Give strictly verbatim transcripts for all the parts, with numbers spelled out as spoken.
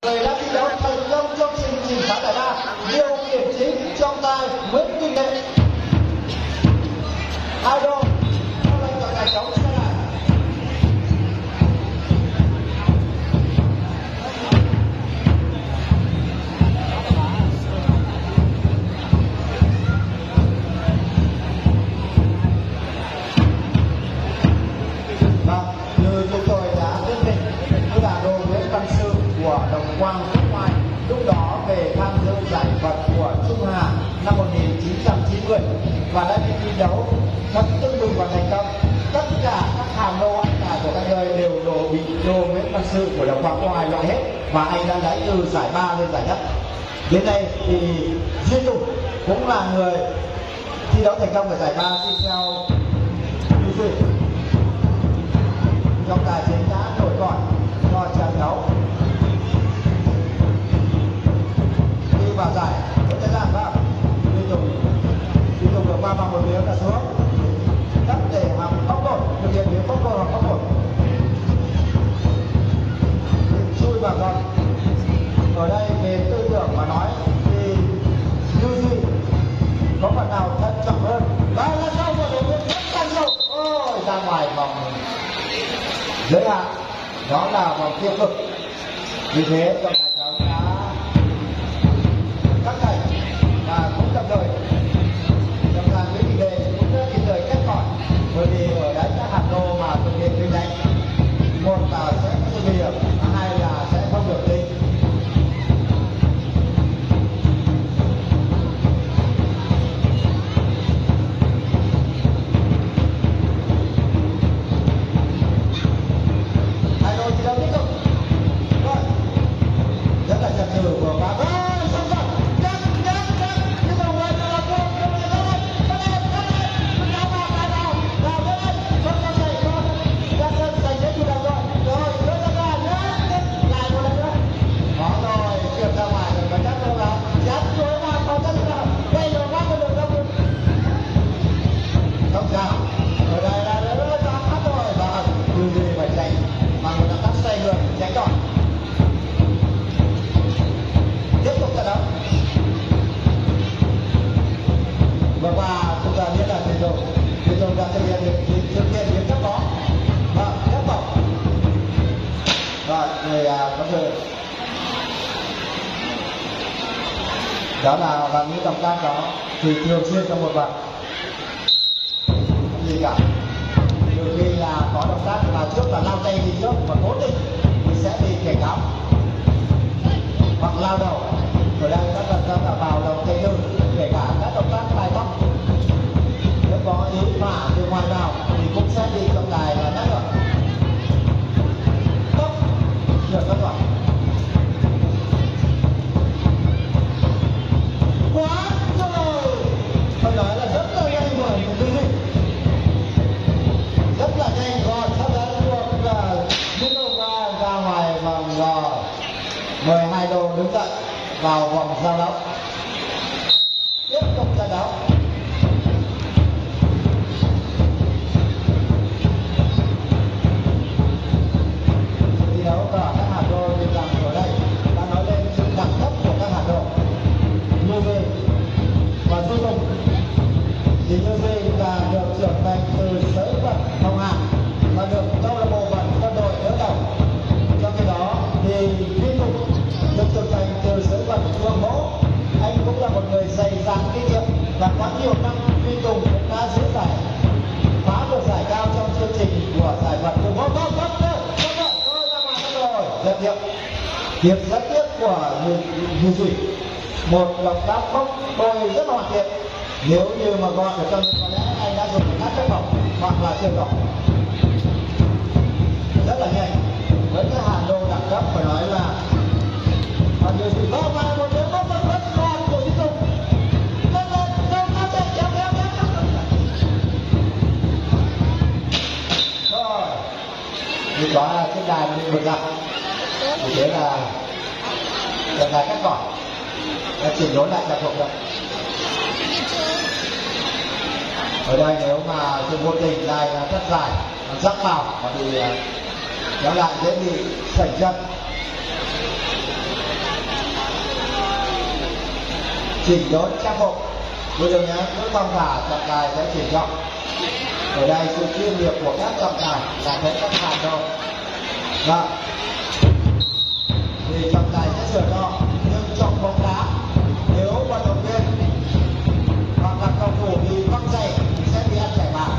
Người đã thi đấu thành công trong chương trình khán giải ba, điều khiển chính trong tay Nguyễn Kinh Đệ. Idol, theo lệnh gọi là chống xe lại. Vâng, như chúng tôi đã quyết định với đà đô Nguyễn Văn Sư của Đồng Quang nước ngoài lúc đó về tham dự giải vật của Trung Hà năm một nghìn chín trăm chín mươi và đã đi thi đấu rất tưng bừng và thành công. Tất cả các hàm lô anh tài của các nơi đều đổ bị đô Nguyễn Văn Sư của Đồng Quang nước ngoài loại hết và anh đã lấy từ giải ba lên giải nhất. Đến đây thì Duy Tùng cũng là người thi đấu thành công ở giải ba, đi theo Duy Duy. Trọng tài chiến đã đổi còi cho trận đấu đi vào giải. Có thời gian không? Duy Tùng Duy Tùng được qua vòng một miếng là xuống đất để hoặc bóc cột, thực hiện miếng bóc cột hoặc bóc cột chui vào con. Ở đây về tư tưởng mà nói thì Duy Duy có phần nào thận trọng hơn. Và là sau một đội viên rất căng sâu, ôi ra ngoài vòng giới hạn, đó là vòng tiêu cực. Vì thế trong nhà trắng đã cắt cảnh và cũng đồng thời trong hàng Nguyễn Kinh Đệ cũng đã kịp thời kết quả, bởi vì ở đấy các hạt lô mà thực hiện kinh đánh, một là sẽ có nguy hiểm, hai là sẽ không được đi. Đó là và những động tác đó thì thường xuyên trong một vòng không gì cả. Đôi khi là có động tác mà trước là lao tay đi trước và cố tình thì sẽ bị kẻ cáo hoặc lao đầu. Ở đây các động tác là vào đầu tay tư, kể cả các động tác bài bóc nếu có ý phả từ ngoài vào thì cũng sẽ bị trọng tài là nhắc rồi. Tốc được các bạn. Quá rồi, phải nói là rất là nhanh của những tư duy, rất là nhanh. Còn sau đó được những đầu ra ra ngoài vòng mười hai đô đứng dậy vào vòng giao đấu, tiếp tục trận đấu. Thi đấu cả các hạt đô thì rằng ở đây đã nói lên sự đẳng cấp của các hạt đô. Như vậy và Duy Tùng thì như vậy là được trưởng thành từ giới vận Hồng Hà và được câu lạc bộ vận quân đội đỡ đầu. Trong khi đó thì Duy Tùng được trưởng thành từ giới vận Phương Mẫu. Anh cũng là một người dày dặn kinh nghiệm và quá nhiều năm Duy Tùng cũng đã giữ giải, phá được giải cao trong chương trình của giải vận Phương Mẫu. Không, không, không, không, không, tôi ra ngoài không rồi. Rất tiếc, tiếc rất tiếc của Duy Duy. Một động tác bốc đôi rất là hoàn thiện. Nếu như mà gọn ở trong có lẽ anh đã dùng các chất bóng hoặc là chưa gọn, rất là nhanh. Với cái hàn đô đẳng cấp phải nói là và như thì có vài một tiếng bốc rất ngon của Duy Tùng. Lên lên, lên, lên, lên, kéo, kéo, kéo. Rồi, như có chiếc đài bị bật ra. Vì thế là trận đài cắt cỏ. Đã chuyển đổi lại đặc phục rồi. Ở đây nếu mà sự vô tình này là rất dài, nó dắt vào và thì kéo lại dễ bị sẩy chân. chỉnh đốn trang phục. Bây giờ nhé, cứ thong thả, trọng tài sẽ chỉnh trọng. Ở đây sự chuyên nghiệp của các trọng tài là thấy các hạt rồi. Vâng. Thì trọng tài sẽ sửa cho, nhưng trong bóng đá nếu vận động viên hoặc là cầu thủ bị văng giày thì sẽ bị ăn thẻ vàng.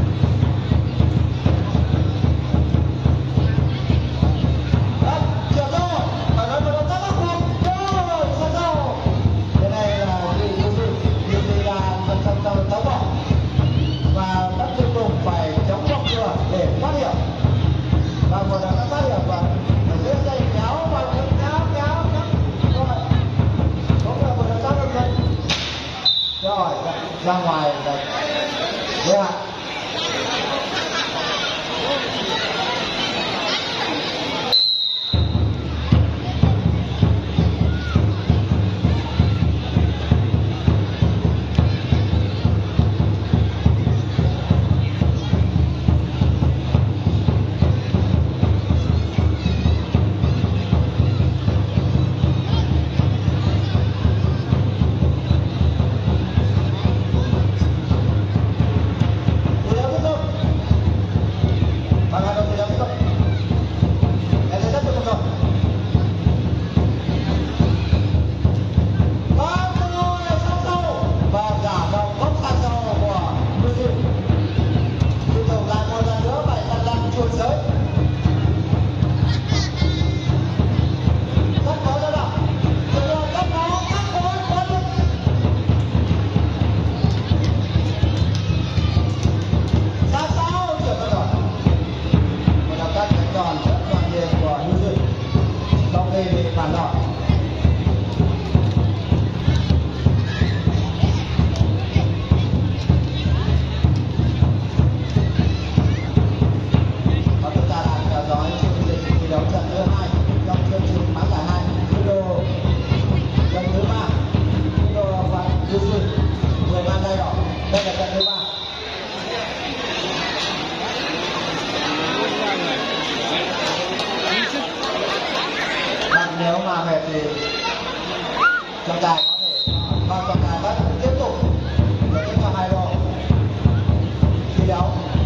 Ra ngoài là thế ạ. Nếu mà mệt thì trọng tài có thể còn trọng tài vẫn tiếp tục để tiếp cho hai đội thi đấu.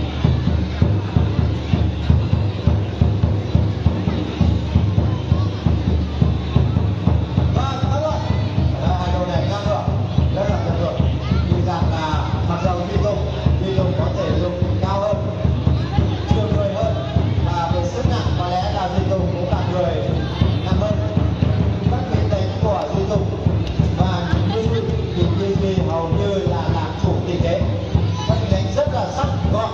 Vâng, đúng rồi. Hai đội này ngang ngược, rất là tuyệt vời. Tuy rằng là mặc dù Duy Tùng, Duy Tùng có thể dùng cao hơn, chiều người hơn, và về sức nặng có lẽ là Duy Tùng cũng là người nặng hơn. Các kỹ tính của Duy Tùng và Duy thì Duy hầu như là làm chủ tình thế, các kỹ tính rất là sắc gọn.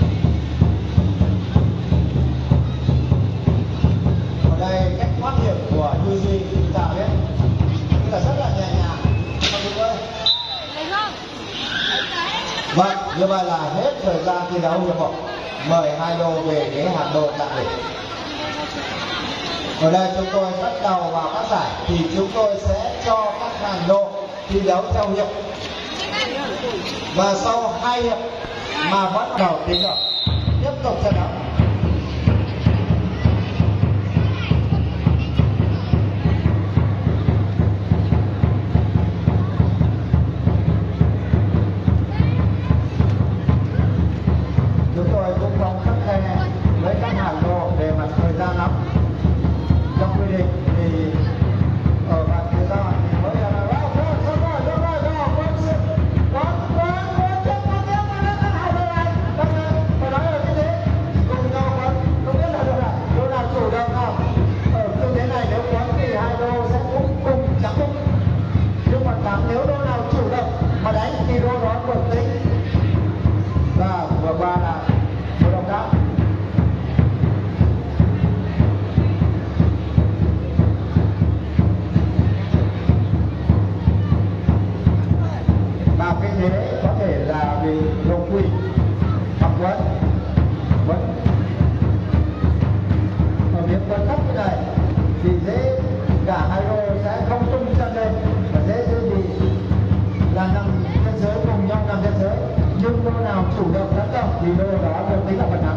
Ở đây cách thoát hiểm của Duy chúng ta biết là rất là nhẹ nhàng. Vâng, như vậy là hết thời gian thi đấu hiệp một. Mời hai đô về ghế hạt đô tạm biệt. Ở đây chúng tôi bắt đầu vào các giải thì chúng tôi sẽ cho các hàng đô thi đấu theo hiệp, và sau hai hiệp mà vẫn đầu tính rồi tiếp tục trận đấu. Chúng tôi cũng không khắt khe với các hàng đô về mặt thời gian lắm. Trong quy định thì ở mặt thời gian mới là rồi rồi rồi rồi rồi rồi rồi có có có tiếp có tiếp có tiếp các hàng đô này phải nói là như thế cùng nhau vẫn không biết là đâu nào đâu nào chủ động nào ở tư thế này. Nếu quấn thì hai đô sẽ cũng cùng trắng cung, nhưng mà thắng nếu đô nào chủ động mà đánh thì đô đó được tính. Và vừa qua là một động tác và cái thế có thể là vì đồng quy hoặc vẫn vẫn ở việc quân thấp như này thì dễ cả hai đô sẽ không tung chân lên và dễ dễ bị là nằm trên giới cùng nhau nằm trên giới, nhưng đô nào chủ động tấn công thì đô đó được tính là phần thắng.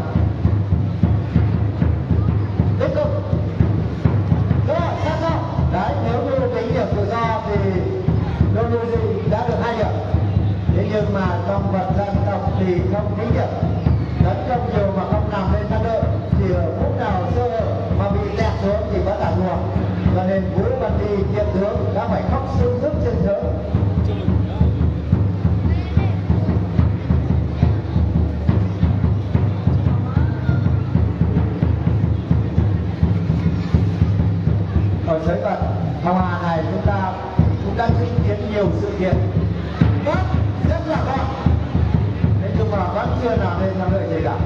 Tiếp tục rồi sát sao đấy, nếu như tính điểm tự do thì đô đô động vật dân tộc thì không tính điểm, tấn công nhiều mà không nằm lên thang đội thì ở phút nào sơ hở mà bị tẹt xuống thì vẫn là thua. Cho nên Vũ Văn Đi chiến tướng đã phải khóc sưng sức trên sớm. Ở giới vật Hồng Hà này chúng ta cũng đã chứng kiến nhiều sự kiện rất rất là ngon, thế nhưng mà vẫn chưa nào lên thắng lợi gì cả.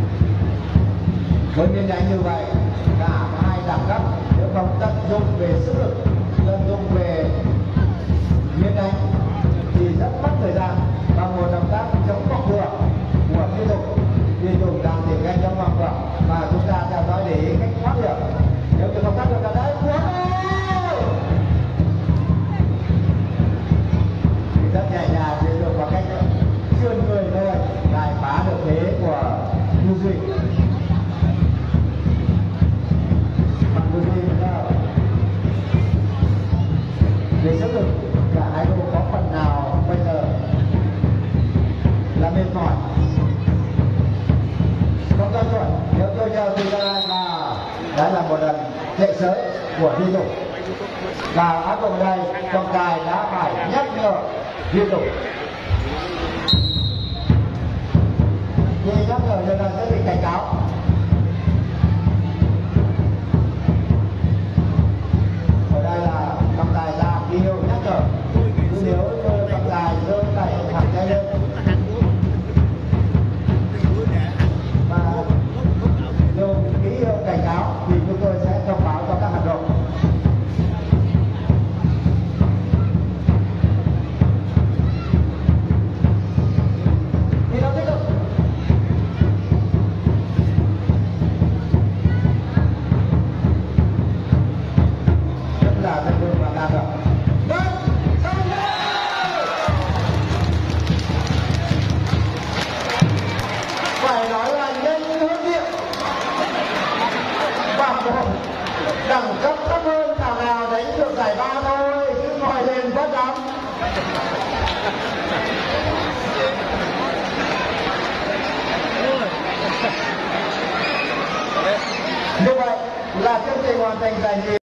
Với biên đánh như vậy cả hai đẳng cấp nếu không tận dụng về sức lực, tận dụng về biên đánh thì rất mất thời gian. Và một động tác chống bọc vừa của Thiên Tùng, Thiên Tùng đang tìm cách chống bọc vừa và chúng ta theo dõi để ý cách thoát được. Nếu như không thoát được là đấy thì rất nhẹ nhàng để được vào cách chươn người thôi lại phá được thế của Du Duy. Bằng Du Duy về sức lực cả hai đội có phần nào bây giờ là mệt mỏi không cho chuẩn. Nếu tôi chờ thì ra là đã là một lần chạy sới của Thiên Tùng và áp dụng đây trọng tài đã phải nhắc nhở Thiên Tùng. Khi nhắc nhở lần này sẽ bị cảnh cáo. Ở đây là trọng tài ra kêu nhắc nhở, nếu trọng tài giơ tay thẳng tay lên và dùng ký hiệu cảnh cáo thì chúng tôi sẽ thông báo cho các hạt đội. Thì nó tiếp tục. Rất là thân thương và đạt được. Phải nói là nhanh hơn điện. Bằng một đẳng cấp thấp hơn thằng nào đánh được giải ba thôi, chứ ngồi lên rất lắm. Như vậy là chương trình hoàn thành giải nhì.